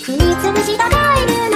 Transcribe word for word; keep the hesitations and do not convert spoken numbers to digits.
踏みつぶしたカエルの